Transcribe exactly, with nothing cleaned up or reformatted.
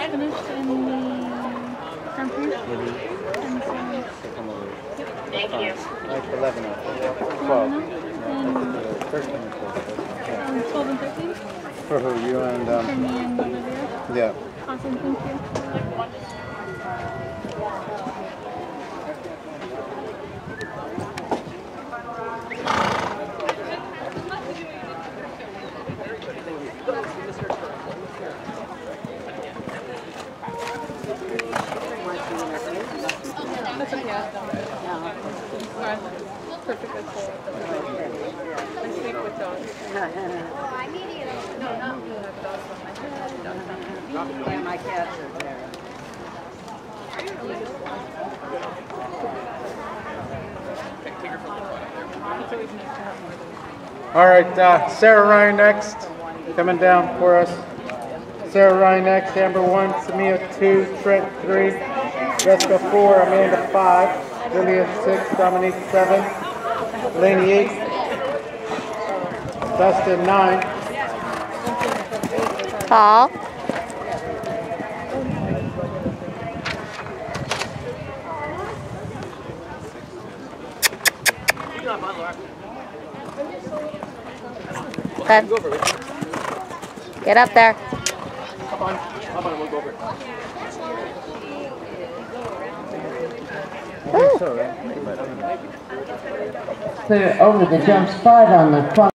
finished in the Grand Prix. And so, Thank you. Like eleven of twelve. twelve. thirteen and twelve. Um, twelve and thirteen? For who? You and, um... For me and Olivia. Yeah. Awesome, thank you. That's okay, I've done it. Alright. Perfectly cool. I sleep with dogs. No, not me. I have dogs on my head. Dogs on my feet. Yeah, my cats are there. All right, uh, Sarah Ryan next. Coming down for us. Sarah Ryan next. Amber one, Samia two, Trent three, Jessica four, Amanda five, Lillian six, Dominique seven, Lainey eight, Dustin nine. Paul. Okay. Get up there. Hop on. Hop on and we'll go over it. Woo. Over the jumps five on the front.